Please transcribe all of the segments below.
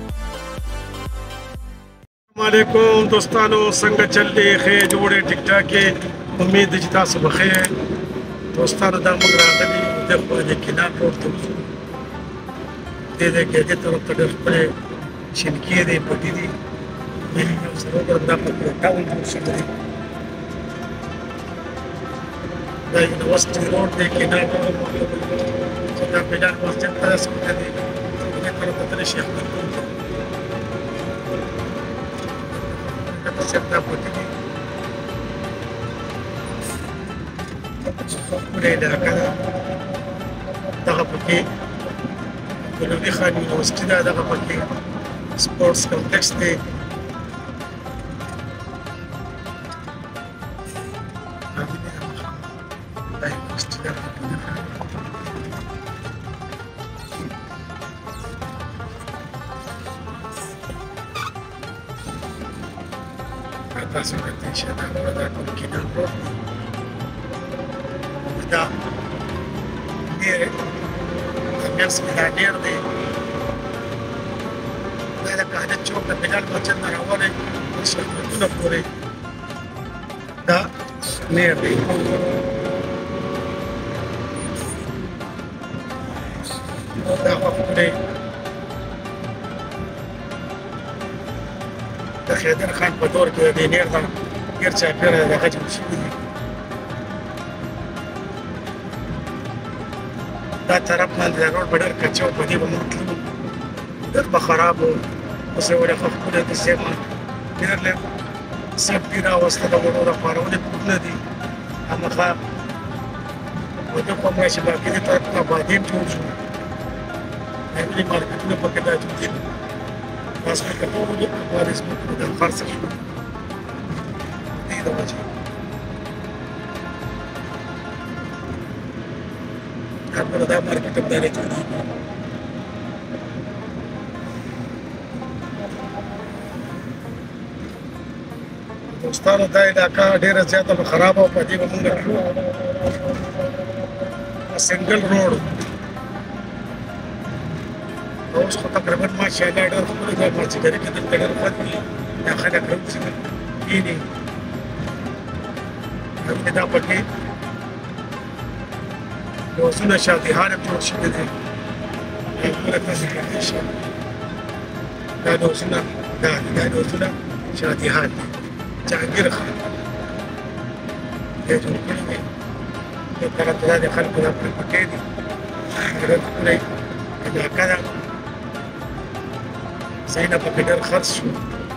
वालेकुम दोस्तों, संग चल रही है जोड़े टिक टाक के उम्मीद है जिता सब खैर दोस्तों दा मंग रागली देखो दे किना कोर्ट दे के दे तो कदर पर शिनकी दे पटी दी मेरी सरोवर दा पर टाउन शुरू दा यूनिवर्सिटी रोड दे किना दा पेडल मस्जिद तरह से दे ने तरफ तले Sheikh Serta putih mulai dah kena dah pakai kalau ni kan universiti dah pakai sports complex ni Atas Indonesia dan ada kemungkinan ada dia kami sebenarnya ni ada keadaan cukup benar macam narawalnya sesuatu tu nak boleh dah ni dah apa boleh خيدر خان بدور كده دينير ده يرجع بيرا ده غاجي مش ده طرف من الروड بدر كچو بدي بمطلب در بخراب وسوي له فكره دي زما بير له سب بيرا وسط ده ورا فارو دي كله دي اما خا وده کوم شي باقي دي طرف کا بعدين جوړ شو هغه مارکیټونه پکې دا جوړ بس كتبوا أخبار اسمه بدل فرس شو هذا وجه أقول ده ماركت بداري تودي دوستانو دا علاقہ ډیره زیاته خراب او پدې موږ سنگل روډ اوس خو تقریبا ماشاءالله ډېر خپل ځای ماچګري کې د ډېر خلک دي دا خلک راوځي کېني همدې دا پکې لوزونه شاهدهان جوړ شوي دي هغوی تاسې کولی شئ دا لوزونه شاهدهان دي جهانګیر خان یې جوړ کړي دي دې طرف ته دا د خلکو دا پکې دي ډېر ښکلی علاقه ده زينب بقدر خرج شو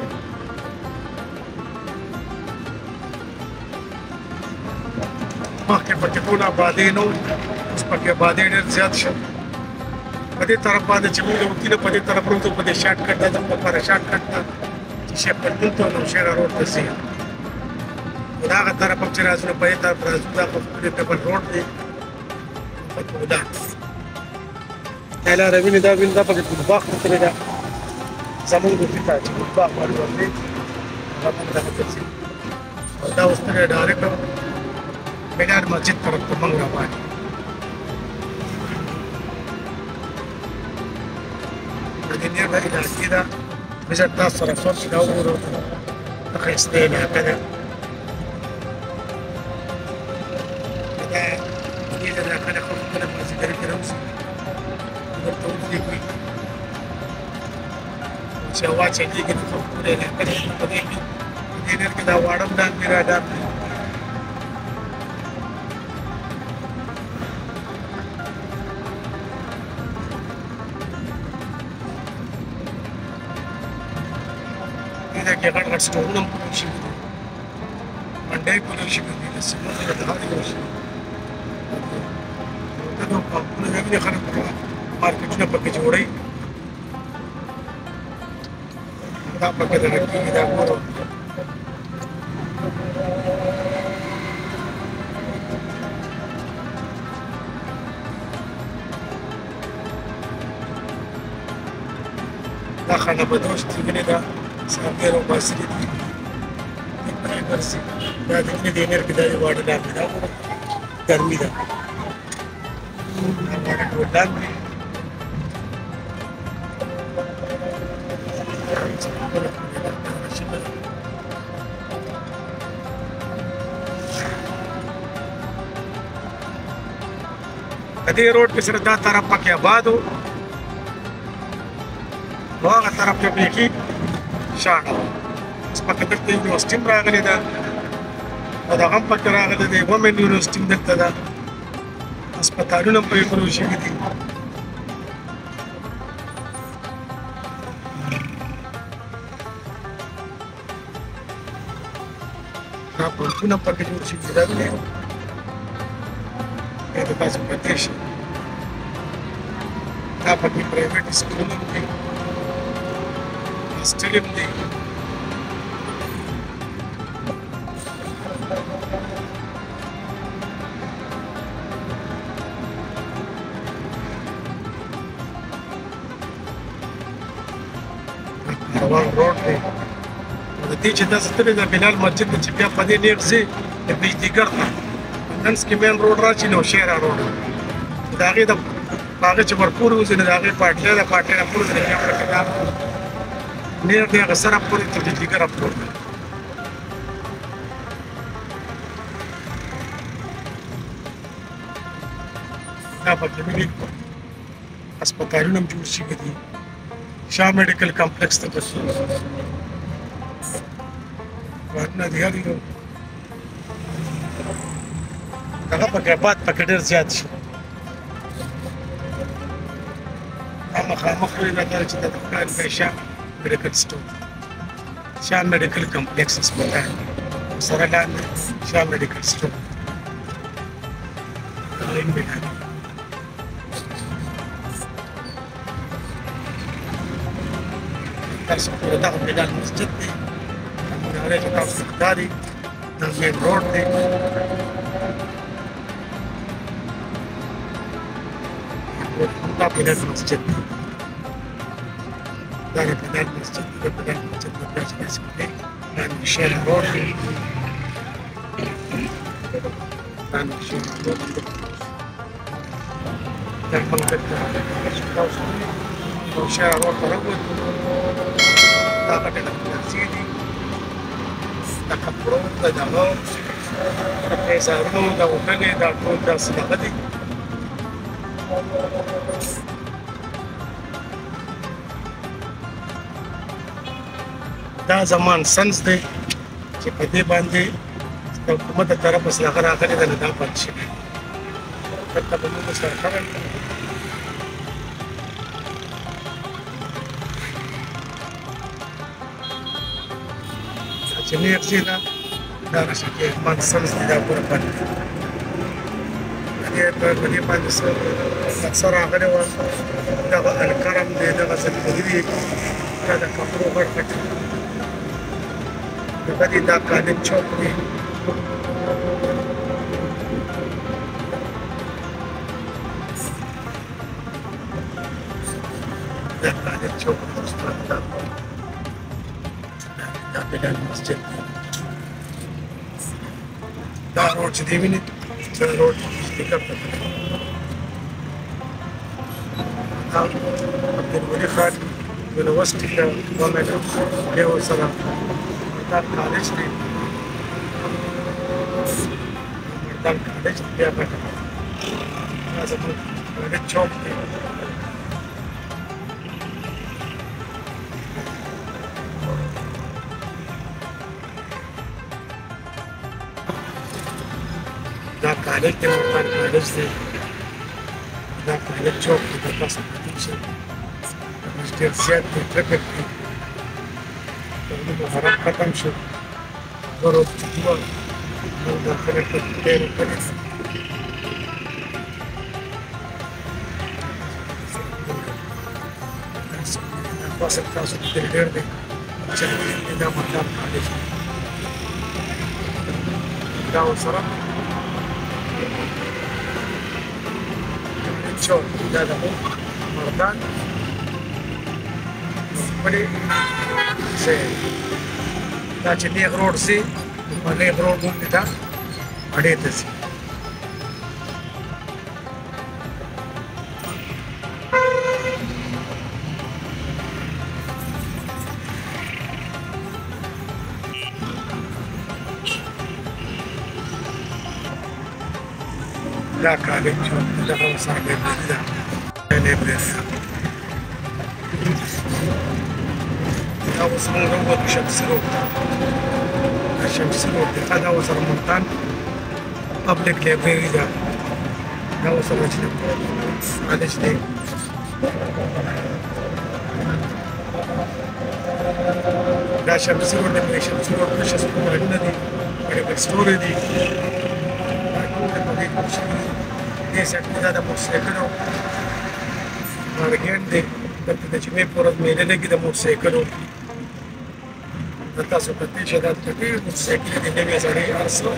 مخکې پکې ټول آبادۍ نه اوس پکې آبادۍ ډېر زیات شو په دې طرف باندې چې موږ د وکیله په دې طرف وروځو په دې شارټ کټ ده زموږ لپاره شارټ کټ ده چې شیخ پټون ته نوشهره روډ ته ځي نو د هغه طرف هم چې راځو نو په دې طرف راځو دا خو ښکلی ډبل روډ دی دا دا لاره وینې دا پکې ټولباغ ته تللې ده زمونږ د فتا چې ټولباغ باندې ورځي هغه موږ دغه ته ځي او دا اوس ترې ډایرکټ مینار مسجد طرف ته موږ روان یو د دې نیغه علاقې ده بېزر تاسو سره څوک چې دا وګورو د ښایستې علاقه ده دا دې علاقه نه خو خپله مازدیګر کې راوځي ورته ودرېږي چې هوا چلېږي نو خو ښکلې علاقه ده په دې نر کې دا واړه ډان دی راډار دی دې کې غټ غټ سټورونه هم پکې شوي دي منډۍ پکې شوي دي د سیمونو د هر یو شي دا نو پمپونه وینې خلک مارکیټونه پکې جوړوي دا پکې دغه کېږي دا ګورو دا خانه بدوش دي وینې دا سافټویر او باسري دي ګرځي دا د دې نر کې دا واټر لاندې دا ګرمي ده دا واټر لاندې دې روډ په سره دا طرف پکې آباد و او هغه طرف ته بیخي شاړه اوس پکې دلته یونیورسټي هم راغلې ده او دغه هم پکې راغلی دی ومن یونیورسټي هم دلته ده هسپتالونه هم پرې پرې شوي دي دا پوهنتون هم پکې جوړ شوي ده د تاسو پاتې شي دا پکې پرایویټ سکولونه هم دي هاسټل هم دي روان روډ دی د دې چې داسې تللی د بلال مسجد ته چې بیا په دې نیغ ځې د بجلیګر ته منځ کې مین روډ راشي نو شیرا روډ د هغې د هغه چې ورپورې وځي نو د هغې پاټلی ده پاټلی نه پورې ځي بیا پکې دا نیغ دی هغه سره پورې تر بجلیګره پورې دی دا پکې ملي هسپتالونه هم جوړ شوي دي شاه میډیکل کمپلیکس ته بس کارونه دي هر یو هغه پکې آباد پکې ډېر زیات شو مخامخ وي دا چې د ښکار دی شاه میډیکل سټور شاه میډیکل کمپلیکس هسپتال سره لاندې شاه میډیکل سټور تاسو پورې دغه بلال مسجد دی هغې چې تاسو ښکاري دا مین روډ دی دا بلال مسجد دی دا د بلال مسجد دی د بلال مسجد نه بیا چې داسې کولی لاندې شیرا روډ دی لاندې شیرا روډ دی دا موږ دلته تاسو شیرا روډ ته راووتو دا غټه تاکسي دي د کپړو د دغه د پیزارونو د اوټلې دا ټول داسې دغه دي دا زمان سنس دی چې په دې باندې د حکومت د طرفه څخه هغه راغلې ده نو دا بند شوی دلته به موږ سره خبرې چې نیغ ځې ده دا راشي کې مان سنس دی دا پوره بند دی په دې باندې اکثر راغلی وه دغه الکرم دی دغه زلفهري دا د کپړو غټ غټ دغه دی دا کالج چوک دی دا کالج چوک دی دا بلال مسجد دا روډ چې دی ویني دا روډ سپیکر ته دا عبدالولي خان یونیورسټي ته ومنه بیا ورسره مردان کالج دی مردان کالج بیا پکې دا زموږ کالج چوک دی دا کالج دی مردان کالج دی دا کالج چوک دی دا تاسو پاتې شئ ډېر زیات دی ټرافیک دی محرم ختم شو غرو دوه موږ داخله ته ډېر کړي تاسو تاسو ډېر دی چې دا مردان کالج دا ورسره چوک دا د مردان بڑے سے دا چې نیغ روډ سي په نیغ روډ باندې دا اړې ته سي دا کالج جوړ دغه ورسره لایبرري ده لایبرري ده دا اوس موږ راووتو شمسي روډ ته دا شمسي روډ دی دا ورسره ملتان پبلک لایبرري ده دا ورسره چې کالج دی دا شمسي روډ دی شمسي روډ کې شمسي روډونه دي میډیکل سټور دي دې سیټ کې دا د موټرسایکلو مارکیټ دی دلته د جمعې په ورځ میله لګي د موټرسایکلو تاسو کتلی شئ دا ډېر موټرسایکلې دي نوې زړې هر څه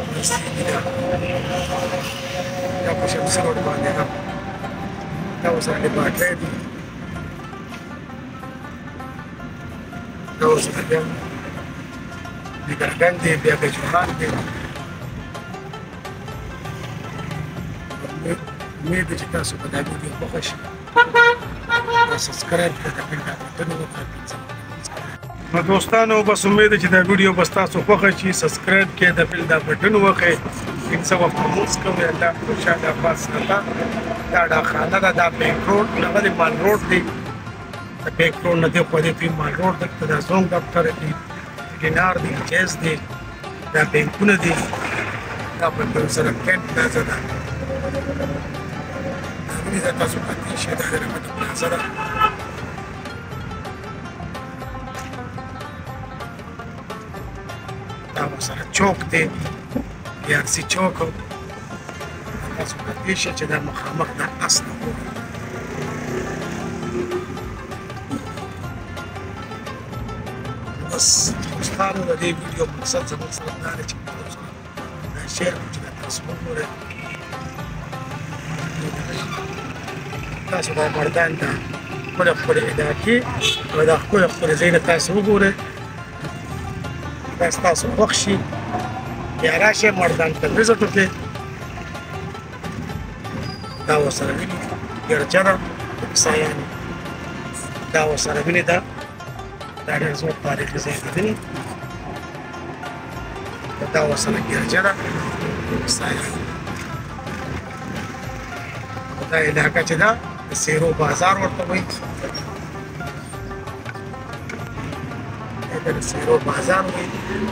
دا په شمسي روډ باندې ده دا ورسره لیبارټرۍ دي دا ورسره بیا دیګرګن دی بیا ګجوهان دی امید دی چې تاسو په دا ویډیو خوښه شي او سبسکرایب کړئ د بیل بټن وکړئ نو دوستانو بس امید دی چې دا ویډیو بس تاسو خوښه شي سبسکرایب کړئ د بیل بټن وکړئ پنځه وخت لمونځ کوئ الله خوشحاله آباد ساته دا ډاکخانه ده دا بینک روډ هغه د مال روډ دی د بینک روډ نه دې خوا دی مال روډ دلته دا زونګ دفتر دی دینار دی جیز دی دا بینکونه دي دا په سره کینټ پلازا ده دا تاسو کتلی شئ دا د رحمت پلازا ده دا ورسره چوک دی بیارسي چوک تاسو کتلی شئ چې دا مخامخ دا اس نه بس دوستانو د دې ویډیو مقصد زموږ سره دا دی چې دا شیر چې تاسو وګورئ تاسو دا مردان ته ښکلې ښکلې علاقې او دا ښکلې ښکلې ځایونه تاسو وګورئ دا ستاسو خوښ شي بیا راشئ مردان ته وزټ وکړئ دا ورسره وینئ ګرجه ده عیسایانو دا ورسره وینئ دا دا ډېر زوړ تاریخي ځای دی دا ورسره ګرجه ده عیسایانو دا علاقه چې ده د سیرو بازار ورته وایي د سیرو بازار وایي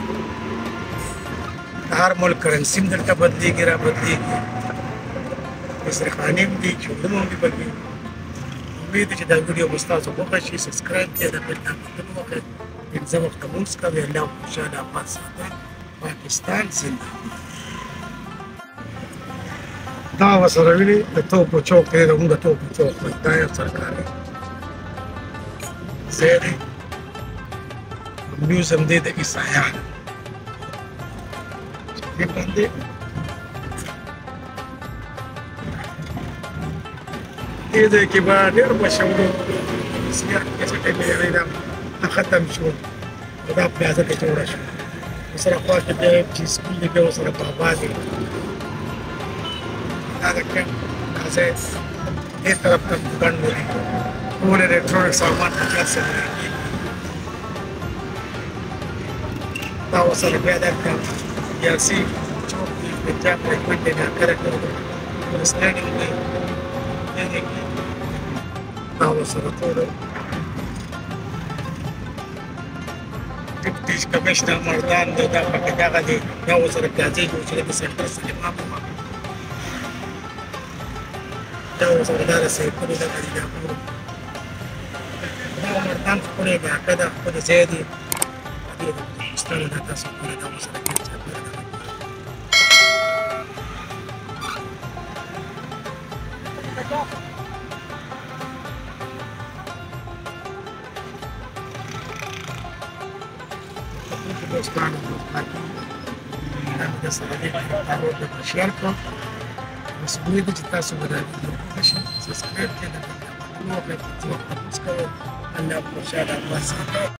د هر ملک کرنسي هم دلته بدلېږي را بدلېږي مصرخانې هم دي چوړونه هم دي بدلېږي امید دی چې دا ویډیو به ستاسو خوښه شي سبسکرایب کړئ د بیل بټن وکړئ پنځه وخته لمونځ کوئ الله خوشحاله آباد ساته پاکستان زنده دا ورسره وینئ د توپو چوک دی زموږ د توپو چوک دی دا یو سرکاري ځای دی میوزیم دی د عیسایانو دې باندې دې ځای کې به ډېر مشهور سیاح چې ټیمې دا ختم شو دا پلازه کې جوړه شوه ورسره خوا کې بیا چې سکول دی بیا ورسره بابا دی دا د کیمپ دا ځای دې طرف ته ګڼ ولي ټول الکترونیک سامان په کې سره دا ورسره بیا دلته یاسي چوک دی پنجاب ریکمنډ دی کارکټر ورسټینډینګ دی دا ورسره ټول ډیپټي کمشنر مردان دی دا پکې دغه دی دا ورسره پلازې جوړ شوی د سنټر سلیما په مخ دا ورسره دا رسېدلي دغه دی دا مردان ښکلې علاقه ده ښکلې ځای دی دې د پاکستان دا تاسو ګورئ دا ورسره دوستانو د سره دې په شیر کړو اوس امید دی چې تاسو به دا ویډیو خوښه شي سبسکرایب کړئ د بیل بټن وکړئ الله خوشحاله آباد ساته